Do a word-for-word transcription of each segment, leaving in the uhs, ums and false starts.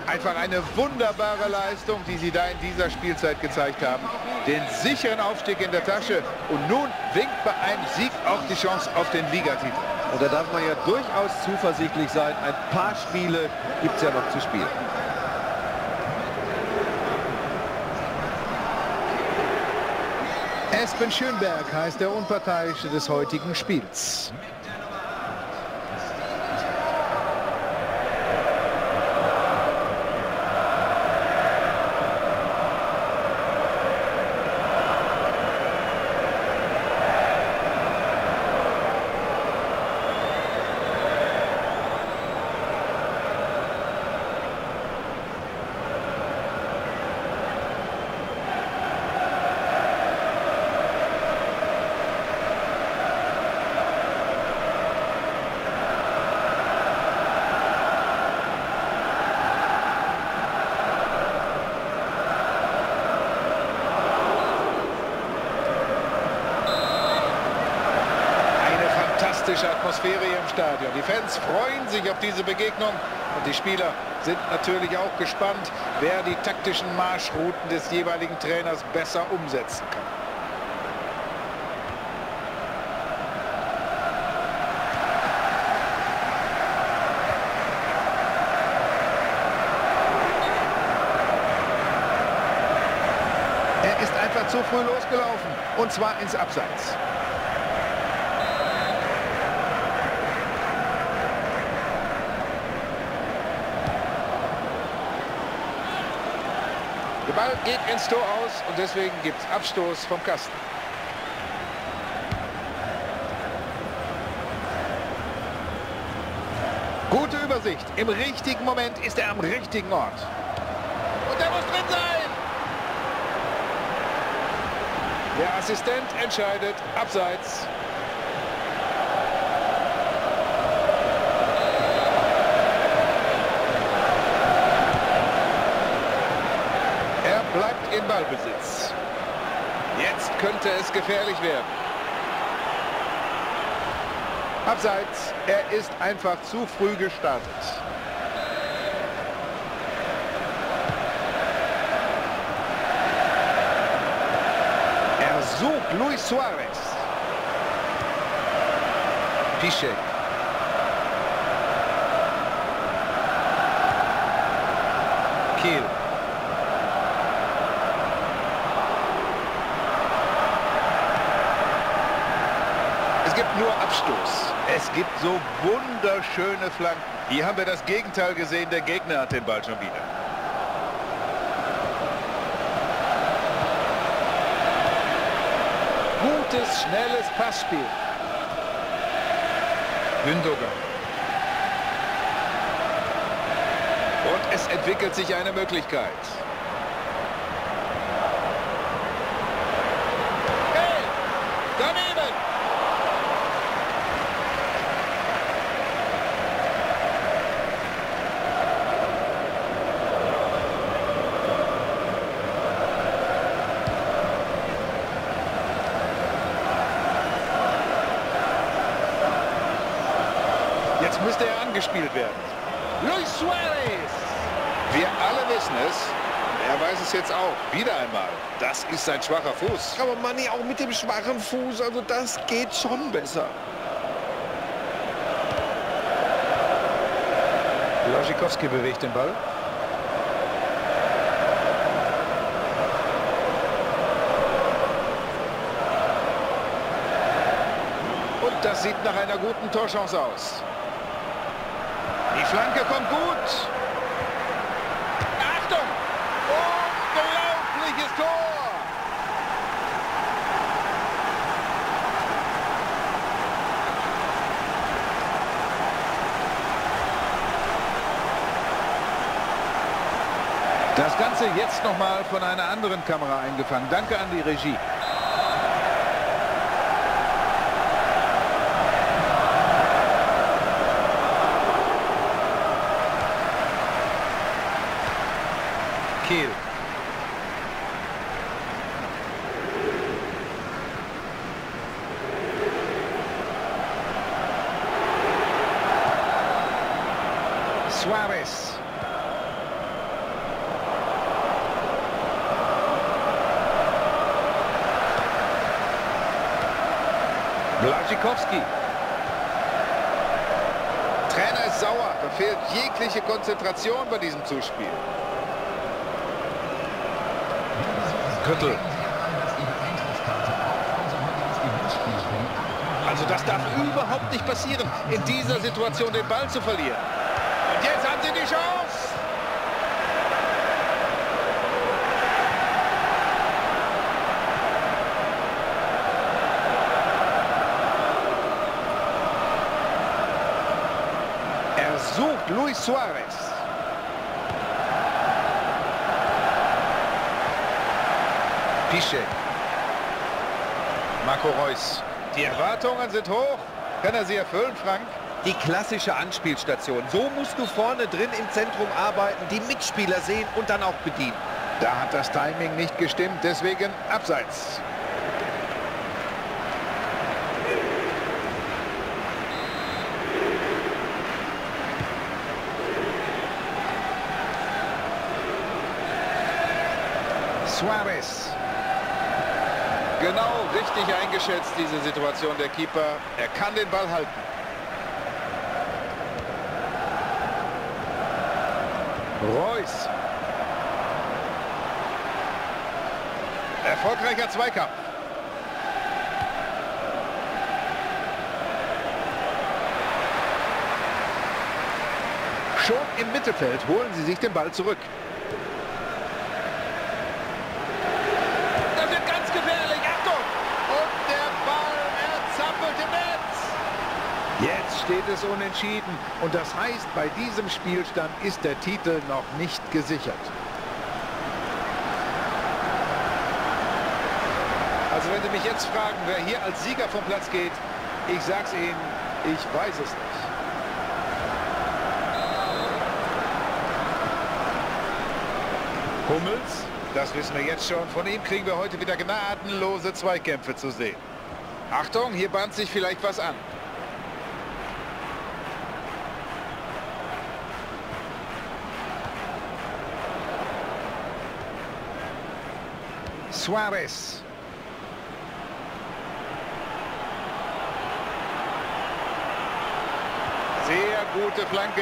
Einfach eine wunderbare Leistung, die sie da in dieser Spielzeit gezeigt haben. Den sicheren Aufstieg in der Tasche. Und nun winkt bei einem Sieg auch die Chance auf den Ligatitel. Und da darf man ja durchaus zuversichtlich sein. Ein paar Spiele gibt es ja noch zu spielen. Espen Schönberg heißt der Unparteiische des heutigen Spiels. Atmosphäre hier im Stadion. Die Fans freuen sich auf diese Begegnung und die Spieler sind natürlich auch gespannt, wer die taktischen Marschrouten des jeweiligen Trainers besser umsetzen kann. Er ist einfach zu früh losgelaufen und zwar ins Abseits. Der Ball geht ins Tor aus und deswegen gibt es Abstoß vom Kasten. Gute Übersicht. Im richtigen Moment ist er am richtigen Ort. Und er muss drin sein. Der Assistent entscheidet Abseits. Bleibt in Ballbesitz. Jetzt könnte es gefährlich werden. Abseits. Er ist einfach zu früh gestartet. Er sucht Luis Suarez. Piszczek. Kehl. Es gibt nur Abstoß. Es gibt so wunderschöne Flanken. Hier haben wir das Gegenteil gesehen. Der Gegner hat den Ball schon wieder. Gutes, schnelles Passspiel. Gündogan. Und es entwickelt sich eine Möglichkeit. Hey, daneben! Jetzt müsste er angespielt werden. Luis Suarez! Wir alle wissen es. Er weiß es jetzt auch. Wieder einmal. Das ist sein schwacher Fuß. Aber Manni, auch mit dem schwachen Fuß, also das geht schon besser. Błaszczykowski bewegt den Ball. Und das sieht nach einer guten Torchance aus. Die Flanke kommt gut. Achtung! Unglaubliches Tor! Das Ganze jetzt nochmal von einer anderen Kamera eingefangen. Danke an die Regie. Kehl. Suarez. Błaszczykowski. Trainer ist sauer. Da fehlt jegliche Konzentration bei diesem Zuspiel. Küttel. Also das darf überhaupt nicht passieren, in dieser Situation den Ball zu verlieren. Und jetzt haben sie die Chance. Er sucht Luis Suarez. Piszczek. Marco Reus. Die Erwartungen sind hoch. Kann er sie erfüllen, Frank? Die klassische Anspielstation. So musst du vorne drin im Zentrum arbeiten, die Mitspieler sehen und dann auch bedienen. Da hat das Timing nicht gestimmt, deswegen abseits. Suarez. Genau richtig eingeschätzt, diese Situation der Keeper. Er kann den Ball halten. Reus. Erfolgreicher Zweikampf. Schon im Mittelfeld holen sie sich den Ball zurück. Jetzt steht es unentschieden und das heißt, bei diesem Spielstand ist der Titel noch nicht gesichert. Also wenn Sie mich jetzt fragen, wer hier als Sieger vom Platz geht, ich sag's Ihnen, ich weiß es nicht. Hummels, das wissen wir jetzt schon, von ihm kriegen wir heute wieder gnadenlose Zweikämpfe zu sehen. Achtung, hier bahnt sich vielleicht was an. Suarez. Sehr gute Flanke.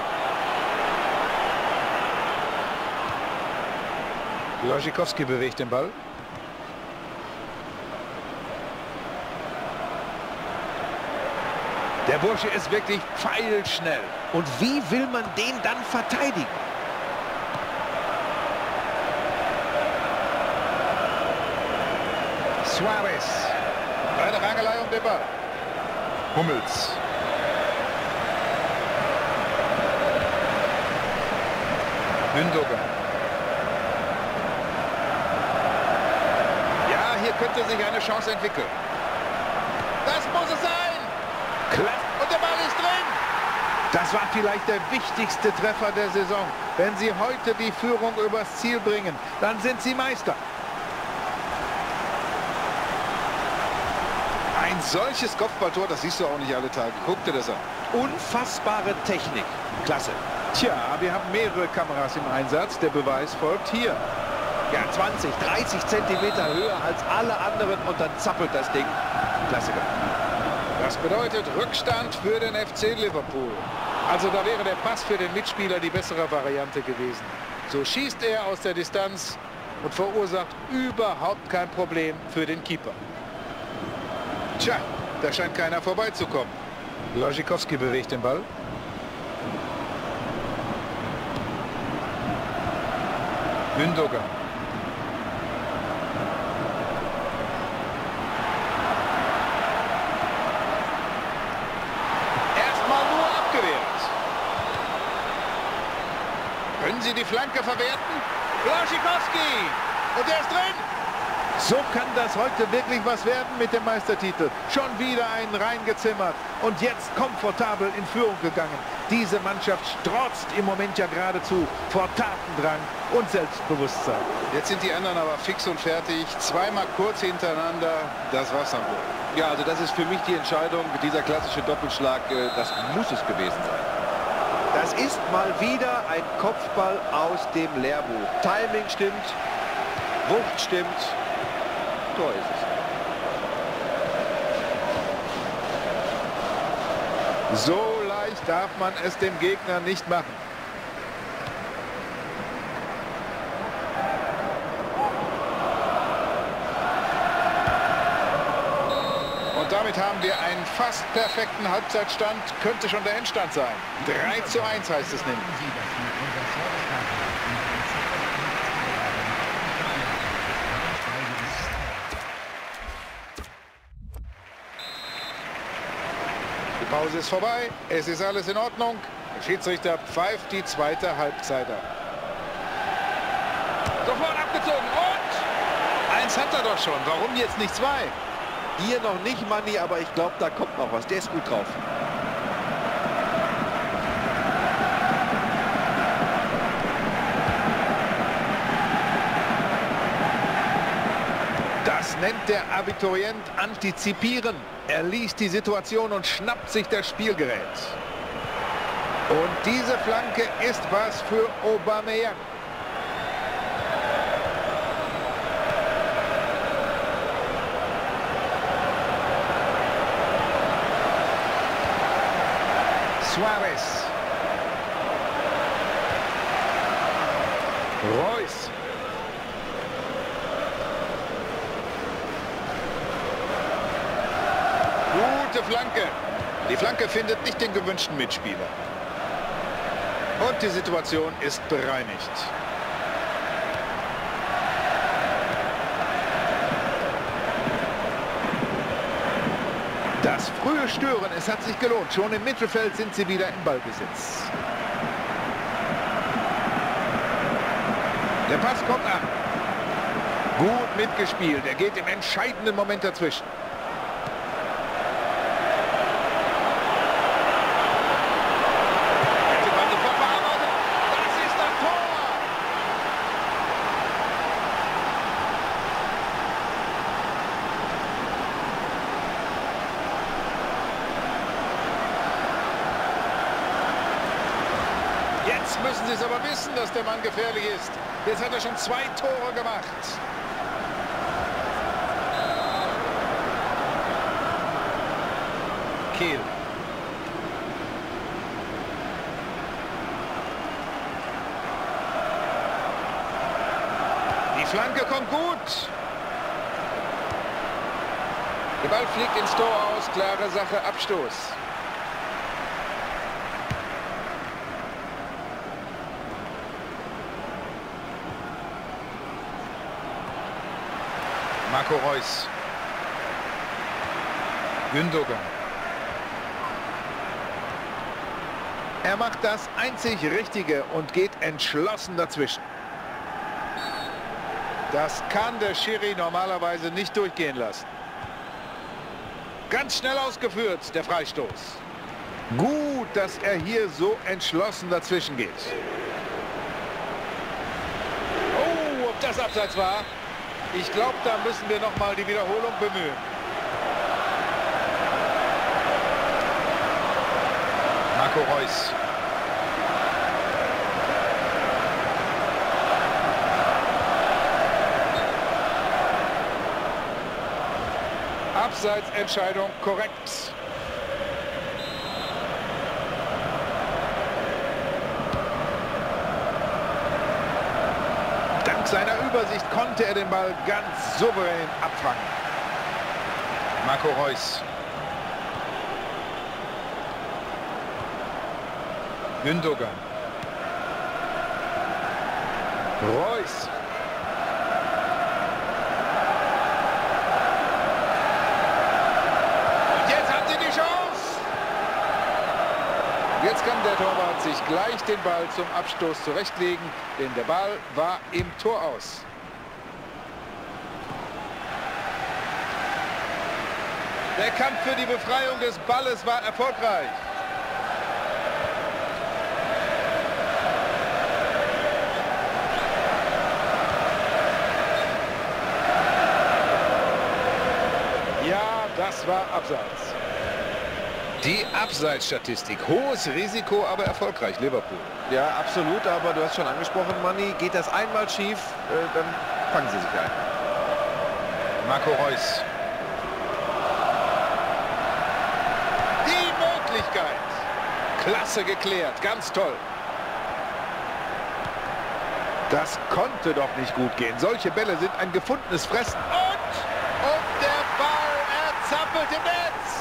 Błaszczykowski bewegt den Ball. Der Bursche ist wirklich pfeilschnell. Und wie will man den dann verteidigen? Suarez. Eine Rangelei um den Ball. Hummels. Gündogan. Ja, hier könnte sich eine Chance entwickeln. Das muss es sein. Klapp. Und der Ball ist drin. Das war vielleicht der wichtigste Treffer der Saison. Wenn sie heute die Führung übers Ziel bringen, dann sind sie Meister. Ein solches Kopfballtor, das siehst du auch nicht alle Tage. Guck dir das an. Unfassbare Technik. Klasse. Tja, wir haben mehrere Kameras im Einsatz. Der Beweis folgt hier. Ja, zwanzig, dreißig Zentimeter höher als alle anderen und dann zappelt das Ding. Klasse gemacht. Das bedeutet Rückstand für den F C Liverpool. Also da wäre der Pass für den Mitspieler die bessere Variante gewesen. So schießt er aus der Distanz und verursacht überhaupt kein Problem für den Keeper. Tja, da scheint keiner vorbeizukommen. Błaszczykowski bewegt den Ball. Gündogan. Erstmal nur abgewehrt. Können sie die Flanke verwerten? Błaszczykowski! Und er ist drin! So kann das heute wirklich was werden mit dem Meistertitel. Schon wieder einen reingezimmert und jetzt komfortabel in Führung gegangen. Diese Mannschaft strotzt im Moment ja geradezu vor Tatendrang und Selbstbewusstsein. Jetzt sind die anderen aber fix und fertig. Zweimal kurz hintereinander, das war's dann wohl. Ja, also das ist für mich die Entscheidung. Dieser klassische Doppelschlag, das muss es gewesen sein. Das ist mal wieder ein Kopfball aus dem Lehrbuch. Timing stimmt, Wucht stimmt. Tor ist So leicht darf man es dem Gegner nicht machen. Und damit haben wir einen fast perfekten Halbzeitstand. Könnte schon der Endstand sein. drei zu eins heißt es nämlich. Die Pause ist vorbei. Es ist alles in Ordnung. Der Schiedsrichter pfeift die zweite Halbzeit ab. Sofort abgezogen und eins hat er doch schon. Warum jetzt nicht zwei? Hier noch nicht, Manni, aber ich glaube, da kommt noch was. Der ist gut drauf. Das nennt der Abiturient antizipieren. Er liest die Situation und schnappt sich das Spielgerät. Und diese Flanke ist was für Aubameyang. Suarez. Reus. Gute Flanke. Die Flanke findet nicht den gewünschten Mitspieler. Und die Situation ist bereinigt. Das frühe Stören, es hat sich gelohnt. Schon im Mittelfeld sind sie wieder im Ballbesitz. Der Pass kommt an. Gut mitgespielt. Er geht im entscheidenden Moment dazwischen. Hätte man sofort bearbeitet. Das ist ein Tor! Jetzt müssen sie es aber wissen, dass der Mann gefährlich ist. Jetzt hat er schon zwei Tore gemacht. Kehl. Die Flanke kommt gut. Der Ball fliegt ins Tor aus. Klare Sache, Abstoß. Marco Reus. Gündogan. Er macht das einzig Richtige und geht entschlossen dazwischen. Das kann der Schiri normalerweise nicht durchgehen lassen. Ganz schnell ausgeführt, der Freistoß. Gut, dass er hier so entschlossen dazwischen geht. Oh, ob das Abseits war? Ich glaube, da müssen wir noch mal die Wiederholung bemühen. Marco Reus. Abseitsentscheidung korrekt. Dank seiner Übersicht konnte er den Ball ganz souverän abfangen. Marco Reus. Gündogan. Reus. Und jetzt haben sie die Chance. Jetzt kann der Torwart sich gleich den Ball zum Abstoß zurechtlegen, denn der Ball war im Tor aus. Der Kampf für die Befreiung des Balles war erfolgreich. Das war Abseits. Die Abseitsstatistik. Hohes Risiko, aber erfolgreich. Liverpool. Ja, absolut. Aber du hast schon angesprochen, Manni. Geht das einmal schief, äh, dann fangen sie sich ein. Marco Reus. Die Möglichkeit. Klasse geklärt, ganz toll. Das konnte doch nicht gut gehen. Solche Bälle sind ein gefundenes Fressen. Und, und der Ball, er zappelt im Netz.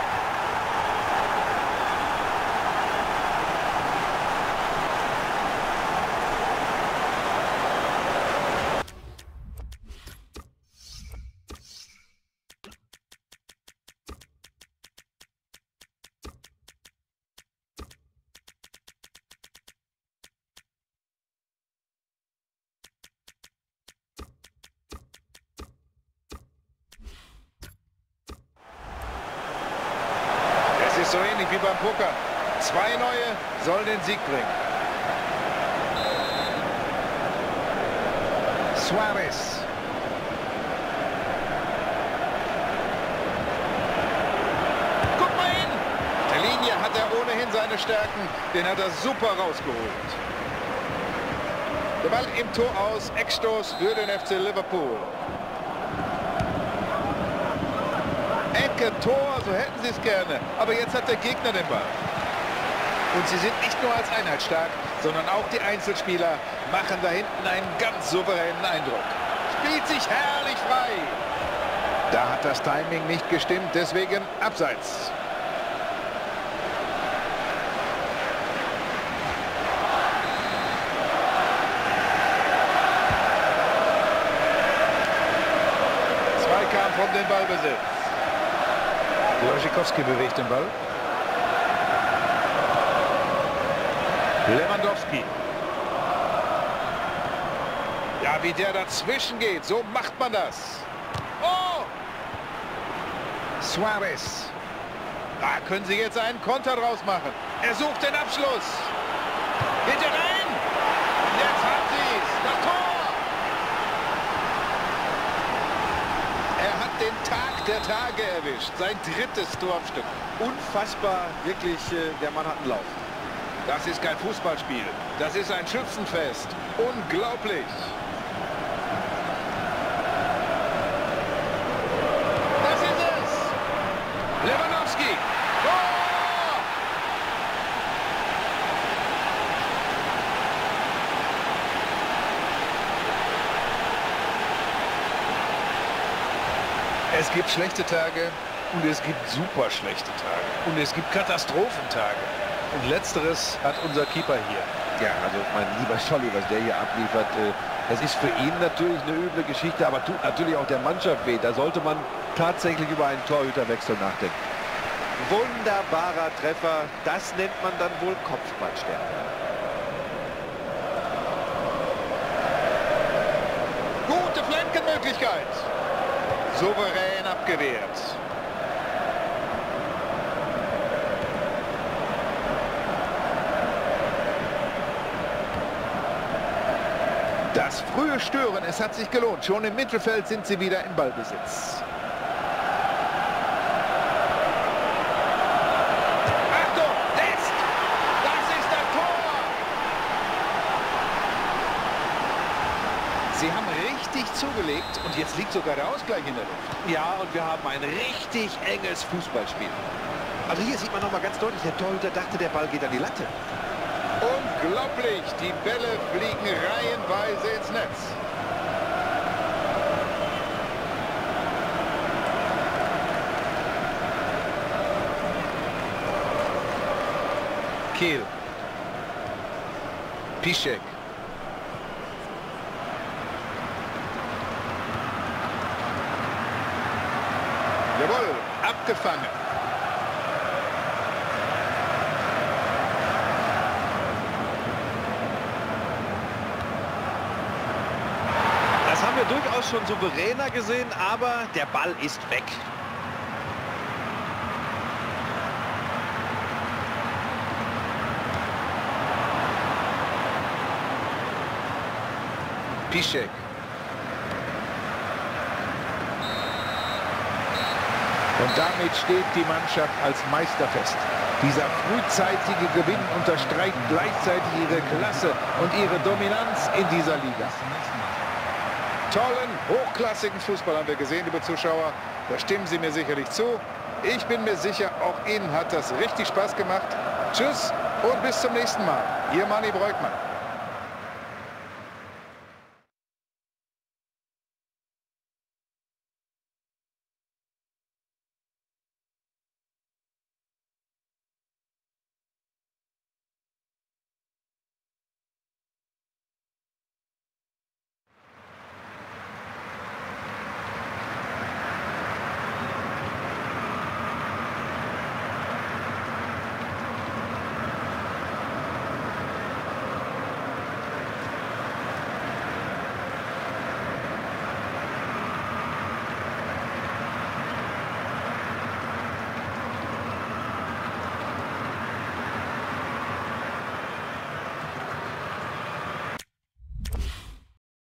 Es ist so ähnlich wie beim Poker. Zwei neue sollen den Sieg bringen. Suarez. Guck mal hin! Der Linie hat er ohnehin seine Stärken. Den hat er super rausgeholt. Der Ball im Tor aus. Eckstoß für den F C Liverpool. Ecke, Tor, so hätten sie es gerne. Aber jetzt hat der Gegner den Ball. Und sie sind nicht nur als Einheit stark, sondern auch die Einzelspieler machen da hinten einen ganz souveränen Eindruck. Spielt sich herrlich frei. Da hat das Timing nicht gestimmt, deswegen abseits. Zweikampf um den Ballbesitz. Błaszczykowski bewegt den Ball. Lewandowski. Ja, wie der dazwischen geht, so macht man das. Oh! Suarez. Da können sie jetzt einen Konter draus machen. Er sucht den Abschluss. Geht er rein? Jetzt hat sie es. Das Tor! Er hat den Tag der Tage erwischt. Sein drittes Tor am Stück. Unfassbar, wirklich, äh, der Mann hat einen Lauf. Das ist kein Fußballspiel. Das ist ein Schützenfest. Unglaublich. Das ist es. Lewandowski. Tor! Es gibt schlechte Tage und es gibt super schlechte Tage. Und es gibt Katastrophentage. Und letzteres hat unser Keeper hier. Ja, also mein lieber Scholli, was der hier abliefert, äh, es ist für ihn natürlich eine üble Geschichte, aber tut natürlich auch der Mannschaft weh. Da sollte man tatsächlich über einen Torhüterwechsel nachdenken. Wunderbarer Treffer, das nennt man dann wohl Kopfballstärke. Gute Flankenmöglichkeit. Souverän abgewehrt. Das frühe Stören, es hat sich gelohnt. Schon im Mittelfeld sind sie wieder im Ballbesitz. Achtung, Nest! Das ist das Tor! Sie haben richtig zugelegt und jetzt liegt sogar der Ausgleich in der Luft. Ja, und wir haben ein richtig enges Fußballspiel. Also hier sieht man noch mal ganz deutlich, der Torhüter dachte, der Ball geht an die Latte. Unglaublich, die Bälle fliegen reihenweise ins Netz. Kehl. Piszczek. Jawohl, abgefangen. Das haben wir durchaus schon souveräner gesehen, aber der Ball ist weg. Piszczek. Und damit steht die Mannschaft als Meister fest. Dieser frühzeitige Gewinn unterstreicht gleichzeitig ihre Klasse und ihre Dominanz in dieser Liga. Tollen, hochklassigen Fußball haben wir gesehen, liebe Zuschauer. Da stimmen Sie mir sicherlich zu. Ich bin mir sicher, auch Ihnen hat das richtig Spaß gemacht. Tschüss und bis zum nächsten Mal. Ihr Manni Breukmann.